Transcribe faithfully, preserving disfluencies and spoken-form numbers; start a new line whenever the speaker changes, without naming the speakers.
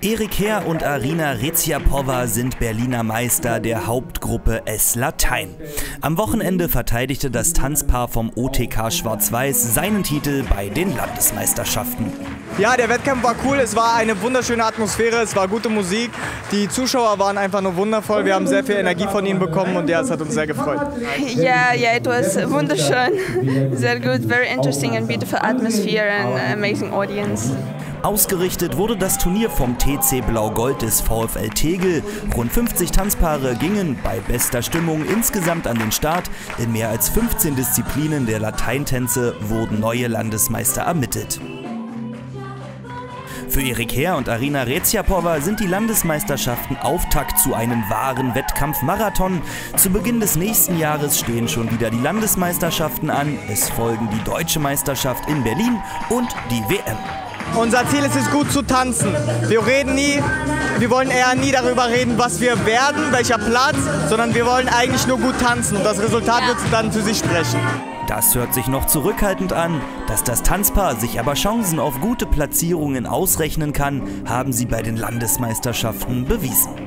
Erik Herr und Arina Recziapowa sind Berliner Meister der Hauptgruppe S Latein. Am Wochenende verteidigte das Tanzpaar vom O T K Schwarz-Weiß seinen Titel bei den Landesmeisterschaften.
Ja, der Wettkampf war cool, es war eine wunderschöne Atmosphäre, es war gute Musik, die Zuschauer waren einfach nur wundervoll, wir haben sehr viel Energie von ihnen bekommen und ja, es hat uns sehr gefreut.
Ja, ja, it was wunderschön, sehr gut, very interesting and beautiful atmosphere and amazing audience.
Ausgerichtet wurde das Turnier vom T C Blau-Gold des VfL Tegel. Rund fünfzig Tanzpaare gingen bei bester Stimmung insgesamt an den Start. In mehr als fünfzehn Disziplinen der Lateintänze wurden neue Landesmeister ermittelt. Für Erik Herr und Arina Recziapowa sind die Landesmeisterschaften Auftakt zu einem wahren Wettkampfmarathon. Zu Beginn des nächsten Jahres stehen schon wieder die Landesmeisterschaften an. Es folgen die Deutsche Meisterschaft in Berlin und die W M.
Unser Ziel ist es, gut zu tanzen. Wir reden nie, wir wollen eher nie darüber reden, was wir werden, welcher Platz, sondern wir wollen eigentlich nur gut tanzen und das Resultat wird dann für sich sprechen.
Das hört sich noch zurückhaltend an. Dass das Tanzpaar sich aber Chancen auf gute Platzierungen ausrechnen kann, haben sie bei den Landesmeisterschaften bewiesen.